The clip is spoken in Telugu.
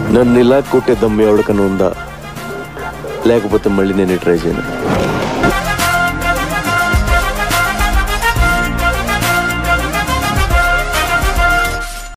నన్ను ఇలా కొట్టే దమ్ము ఎవరికైనా ఉందా? లేకపోతే మళ్ళీ నేను ట్రై చేయను.